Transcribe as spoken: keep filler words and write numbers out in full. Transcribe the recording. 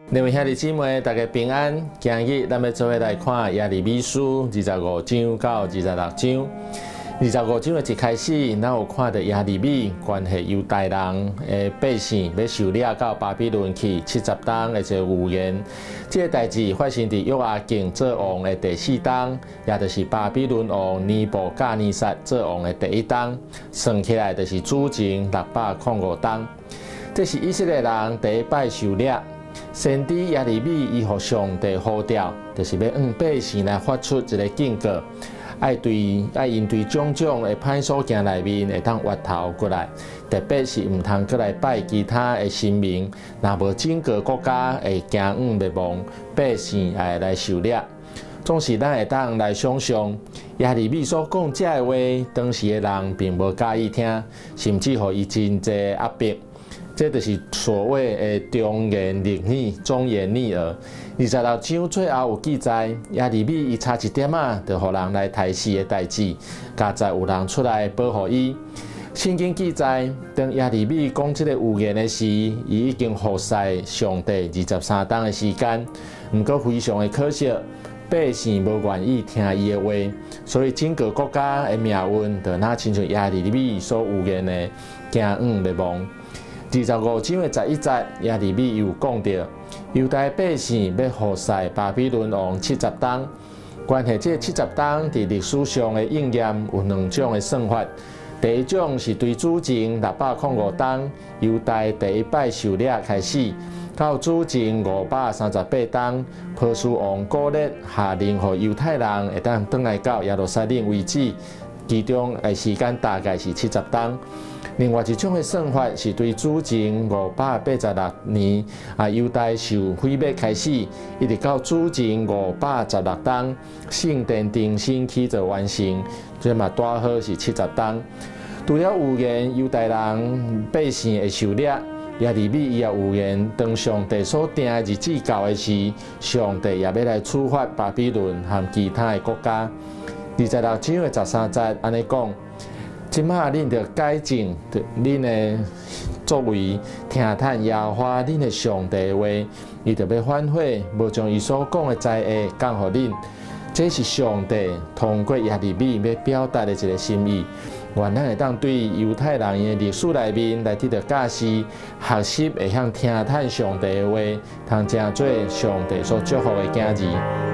各位兄弟姊妹，大家平安。今日咱要做伙来看耶利米书二十五章到二十六章。二十五章的一开始，咱有看到耶利米关系犹大人的百姓要受掠到巴比伦去七十冬的一个预言。这个代志发生伫约雅敬做王的第四冬，也就是巴比伦王尼布甲尼撒做王的第一冬，算起来就是主前六百零五冬。这是以色列人第一摆受掠。 先知耶利米伊互上帝呼召，就是要向百姓来发出一个警告，爱对爱因对种种的歹所行内面会当歪头过来，特别是唔通过来拜其他的神明，若无整个国家会行远灭亡，百姓也会来受掠。总是咱会当来想象，耶利米所讲这个话，当时的人并无介意听，甚至互伊真侪压迫。 这就是所谓的忠言逆耳、忠言逆耳。二十六章最后有记载，耶利米伊差一点啊，就互人来杀死的代志，加在有人出来保护伊。圣经记载，当耶利米讲这个预言的时，伊已经服侍上帝二十三冬的时间，毋过非常的可惜，百姓无愿意听伊的话，所以整个国家的命运就那亲像耶利米所预言的，行远灭亡。 二十五章的十一节，耶利米又讲到，犹大百姓要服侍巴比伦王七十冬。关系这七十冬伫历史上的应验有两种的算法。第一种是对主前六百零五冬，犹大第一摆受掠开始，到主前五百三十八冬，波斯王古列下令予犹太人会当转来到耶路撒冷为止，其中的时间大概是七十冬。 另外一种的算法是对主前五百八十六年啊，犹大受毁灭开始，一直到主前五百十六冬，圣殿重新起就完成，这嘛大好是七十冬。除了预言犹大人百姓会受掠，耶利米伊也预言，当上帝所定的日子到的时，上帝也要来处罚巴比伦和其他的国家。二十六章的十三节安尼讲。 即马恁着改正恁的作为，听叹耶和华恁的上帝的话，伊着要反悔，无将伊所讲的灾厄讲互恁。这是上帝通过耶利米要表达的一个心意。愿咱会当对犹太人的历史内面来得到教示，学习会向听叹上帝的话，通正做上帝所祝福的囝儿。